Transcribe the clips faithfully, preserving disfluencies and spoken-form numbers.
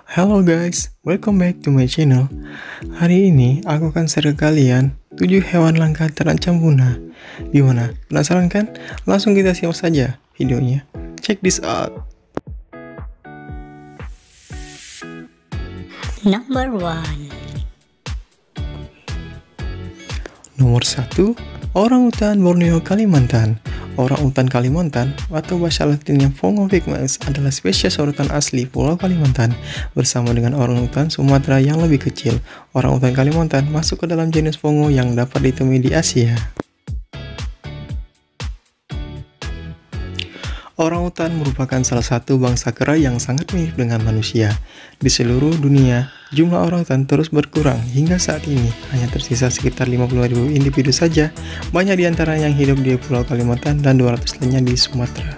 Halo guys, welcome back to my channel. Hari ini aku akan share ke kalian tujuh hewan langka terancam punah. Gimana? Penasaran kan? Langsung kita simak saja videonya. Check this out. Number one. Nomor satu, orangutan Borneo Kalimantan. Orangutan Kalimantan atau bahasa latinnya Fongo pygmaeus adalah spesies orangutan asli Pulau Kalimantan bersama dengan orangutan Sumatera yang lebih kecil. Orangutan Kalimantan masuk ke dalam genus Fongo yang dapat ditemui di Asia. Orangutan merupakan salah satu bangsa kera yang sangat mirip dengan manusia. Di seluruh dunia, jumlah orangutan terus berkurang hingga saat ini hanya tersisa sekitar lima puluh ribu individu saja, banyak di antara yang hidup di Pulau Kalimantan dan dua ratus lainnya di Sumatera.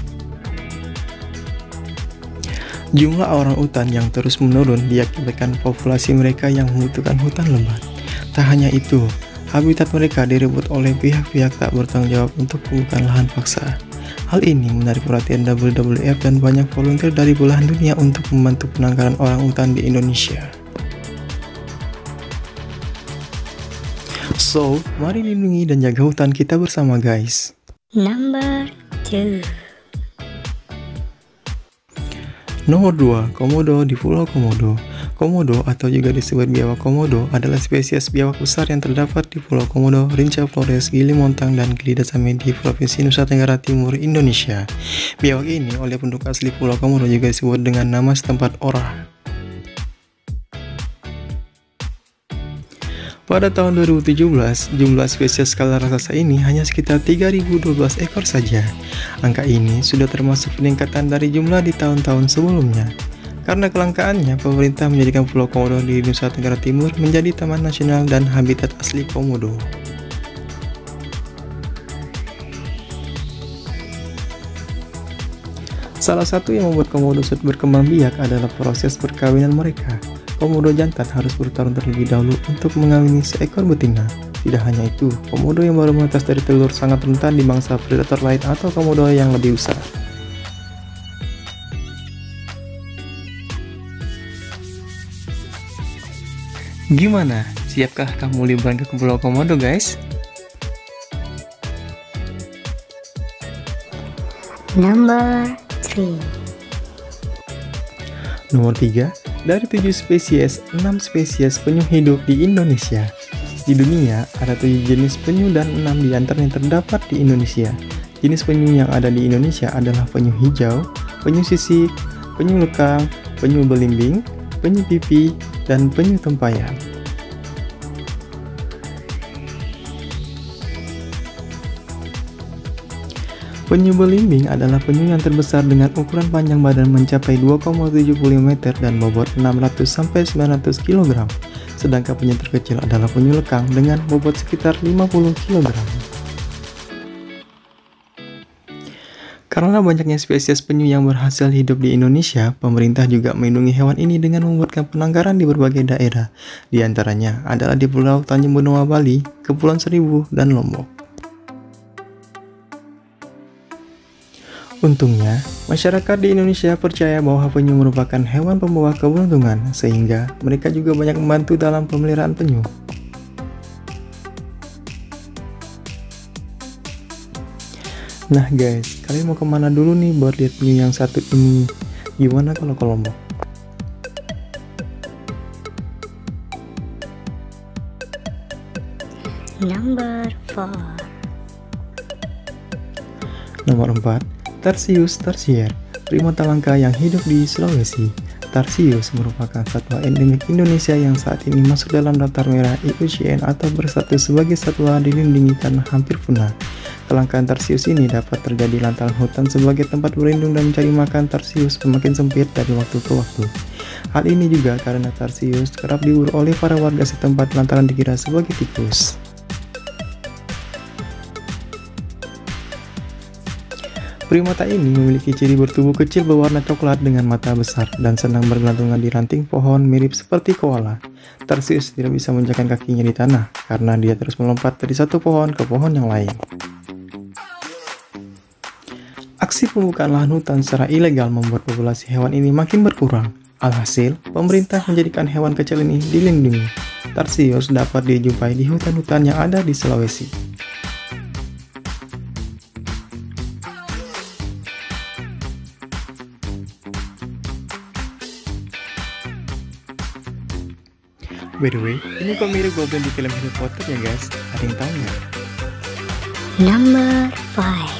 Jumlah orangutan yang terus menurun diakibatkan populasi mereka yang membutuhkan hutan lebat. Tak hanya itu, habitat mereka direbut oleh pihak-pihak tak bertanggung jawab untuk pembukaan lahan paksa. Hal ini menarik perhatian W W F dan banyak volunteer dari belahan dunia untuk membantu penangkaran orangutan di Indonesia. So, mari lindungi dan jaga hutan kita bersama guys. Number two. Nomor dua, Komodo di Pulau Komodo. Komodo atau juga disebut biawak Komodo adalah spesies biawak besar yang terdapat di Pulau Komodo, Rinca Flores, Gili Montang, dan Gili Dasame di Provinsi Nusa Tenggara Timur, Indonesia. Biawak ini oleh penduduk asli Pulau Komodo juga disebut dengan nama setempat Ora. Pada tahun dua ribu tujuh belas, jumlah spesies skala raksasa ini hanya sekitar tiga ribu dua belas ekor saja. Angka ini sudah termasuk peningkatan dari jumlah di tahun-tahun sebelumnya. Karena kelangkaannya, pemerintah menjadikan Pulau Komodo di Nusa Tenggara Timur menjadi Taman Nasional dan Habitat Asli Komodo. Salah satu yang membuat Komodo sulit berkembang biak adalah proses perkawinan mereka. Komodo jantan harus bertarung terlebih dahulu untuk mengawini seekor betina. Tidak hanya itu, Komodo yang baru menetas dari telur sangat rentan di mangsa predator lain atau Komodo yang lebih besar. Gimana? Siapkah kamu liburan ke Pulau Komodo, guys? Number three. Nomor tiga, dari tujuh spesies, enam spesies penyu hidup di Indonesia. Di dunia, ada tujuh jenis penyu dan enam di antaranya terdapat di Indonesia. Jenis penyu yang ada di Indonesia adalah penyu hijau, penyu sisik, penyu lekang, penyu belimbing, penyu pipi, dan penyu tempayan. Penyu belimbing adalah penyu yang terbesar dengan ukuran panjang badan mencapai dua koma tujuh lima meter dan bobot enam ratus sampai sembilan ratus kilogram. Sedangkan penyu terkecil adalah penyu lekang dengan bobot sekitar lima puluh kilogram. Karena banyaknya spesies penyu yang berhasil hidup di Indonesia, pemerintah juga melindungi hewan ini dengan membuatkan penangkaran di berbagai daerah. Di antaranya adalah di Pulau Tanjung Benoa, Bali, Kepulauan Seribu, dan Lombok. Untungnya, masyarakat di Indonesia percaya bahwa penyu merupakan hewan pembawa keberuntungan, sehingga mereka juga banyak membantu dalam pemeliharaan penyu. Nah guys, kalian mau kemana dulu nih buat lihat penyu yang satu ini? Gimana kalau ke Lombok? Number four. Nomor empat, Tarsius tarsier, primata langka yang hidup di Sulawesi. Tarsius merupakan satwa endemik Indonesia yang saat ini masuk dalam daftar merah I U C N atau berstatus sebagai satwa dilindungi karena hampir punah. Kelangkaan tarsius ini dapat terjadi lantaran hutan sebagai tempat berlindung dan mencari makan tarsius semakin sempit dari waktu ke waktu. Hal ini juga karena tarsius kerap diburu oleh para warga setempat lantaran dikira sebagai tikus. Primata ini memiliki ciri bertubuh kecil berwarna coklat dengan mata besar dan senang bergelantungan di ranting pohon mirip seperti koala. Tarsius tidak bisa menginjakkan kakinya di tanah karena dia terus melompat dari satu pohon ke pohon yang lain. Aksi pembukaan lahan hutan secara ilegal membuat populasi hewan ini makin berkurang. Alhasil, pemerintah menjadikan hewan kecil ini dilindungi. Tarsius dapat dijumpai di hutan-hutan yang ada di Sulawesi. By the way, ini kok mirip goblin di film Harry Potter ya guys? Ada yang tahu nggak? Number five.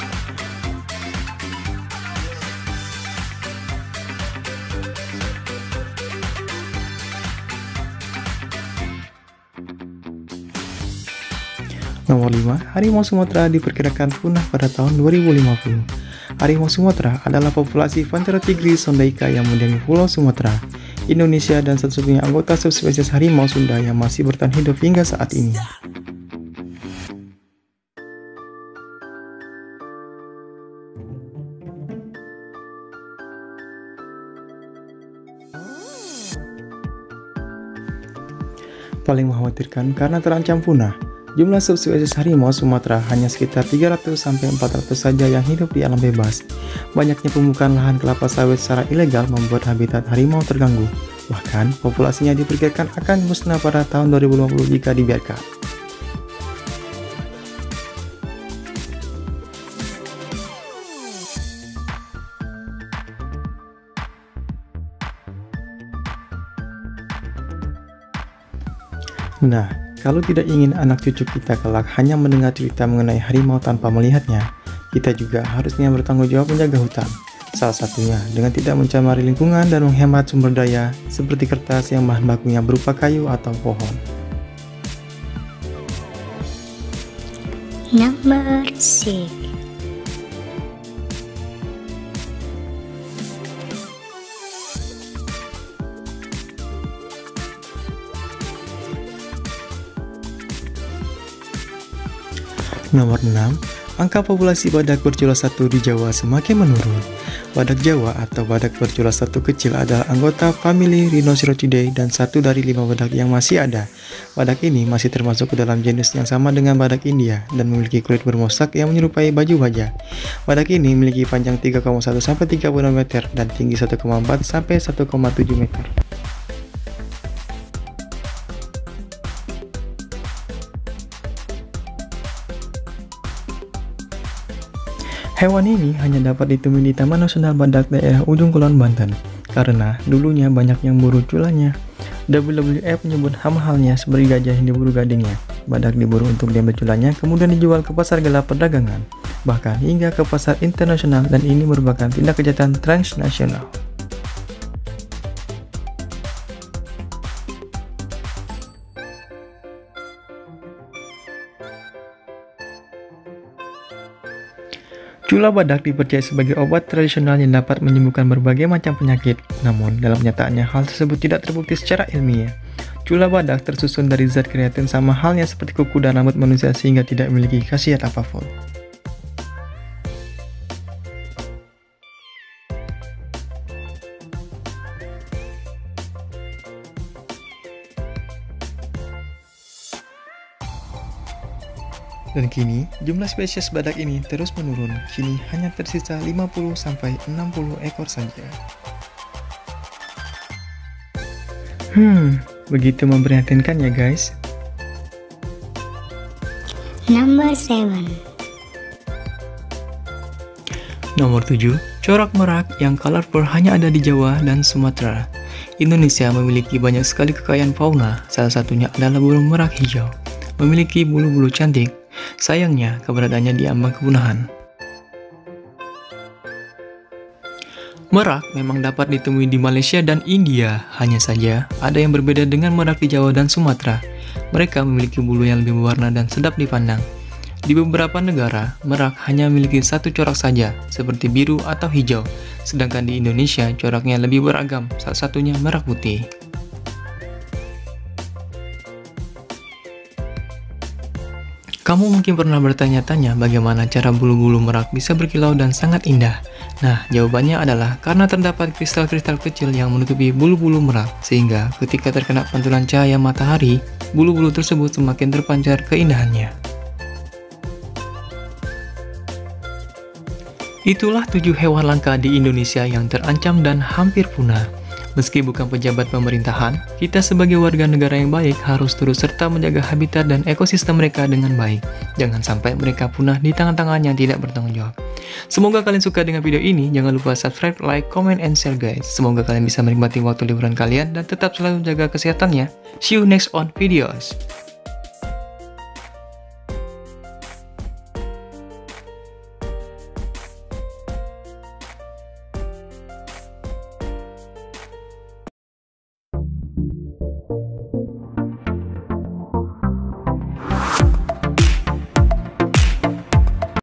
Nomor lima, harimau Sumatera diperkirakan punah pada tahun dua ribu lima puluh. Harimau Sumatera adalah populasi Panthera tigris sondaika yang mendiami Pulau Sumatera, Indonesia, dan satu-satunya anggota subspesies harimau Sunda yang masih bertahan hidup hingga saat ini. Paling mengkhawatirkan karena terancam punah. Jumlah subspesies harimau Sumatera hanya sekitar tiga ratus sampai empat ratus saja yang hidup di alam bebas. Banyaknya pembukaan lahan kelapa sawit secara ilegal membuat habitat harimau terganggu. Bahkan, populasinya diperkirakan akan musnah pada tahun dua ribu lima puluh jika dibiarkan. Nah, kalau tidak ingin anak cucu kita kelak hanya mendengar cerita mengenai harimau tanpa melihatnya, kita juga harusnya bertanggung jawab menjaga hutan. Salah satunya dengan tidak mencemari lingkungan dan menghemat sumber daya seperti kertas yang bahan bakunya berupa kayu atau pohon. Number six. Nomor enam, angka populasi badak bercula satu di Jawa semakin menurun. Badak Jawa atau badak bercula satu kecil adalah anggota famili Rhinoceratidae dan satu dari lima badak yang masih ada. Badak ini masih termasuk ke dalam genus yang sama dengan badak India dan memiliki kulit bermosak yang menyerupai baju baja. Badak ini memiliki panjang tiga koma satu sampai tiga puluh enam meter dan tinggi satu koma empat sampai satu koma tujuh meter. Hewan ini hanya dapat ditemui di Taman Nasional Badak daerah Ujung Kulon, Banten, karena dulunya banyak yang buru culanya. W W F menyebut sama halnya seperti gajah yang diburu gadingnya. Badak diburu untuk diambil culanya, kemudian dijual ke pasar gelap perdagangan, bahkan hingga ke pasar internasional, dan ini merupakan tindak kejahatan transnasional. Cula badak dipercaya sebagai obat tradisional yang dapat menyembuhkan berbagai macam penyakit. Namun, dalam kenyataannya hal tersebut tidak terbukti secara ilmiah. Cula badak tersusun dari zat kreatin sama halnya seperti kuku dan rambut manusia sehingga tidak memiliki khasiat apapun. Dan kini, jumlah spesies badak ini terus menurun. Kini hanya tersisa lima puluh sampai enam puluh ekor saja. Hmm, begitu memprihatinkan ya guys. Number seven. Nomor tujuh, corak merak yang colorful hanya ada di Jawa dan Sumatera. Indonesia memiliki banyak sekali kekayaan fauna, salah satunya adalah burung merak hijau. Memiliki bulu-bulu cantik. Sayangnya, keberadaannya diambang kepunahan. Merak memang dapat ditemui di Malaysia dan India, hanya saja ada yang berbeda dengan merak di Jawa dan Sumatera. Mereka memiliki bulu yang lebih berwarna dan sedap dipandang. Di beberapa negara, merak hanya memiliki satu corak saja, seperti biru atau hijau, sedangkan di Indonesia coraknya lebih beragam, salah satunya merak putih. Kamu mungkin pernah bertanya-tanya bagaimana cara bulu-bulu merak bisa berkilau dan sangat indah. Nah, jawabannya adalah karena terdapat kristal-kristal kecil yang menutupi bulu-bulu merak, sehingga ketika terkena pantulan cahaya matahari, bulu-bulu tersebut semakin terpancar keindahannya. Itulah tujuh hewan langka di Indonesia yang terancam dan hampir punah. Meski bukan pejabat pemerintahan, kita sebagai warga negara yang baik harus turut serta menjaga habitat dan ekosistem mereka dengan baik. Jangan sampai mereka punah di tangan-tangan yang tidak bertanggung jawab. Semoga kalian suka dengan video ini. Jangan lupa subscribe, like, comment, and share guys. Semoga kalian bisa menikmati waktu liburan kalian dan tetap selalu menjaga kesehatannya. See you next on videos.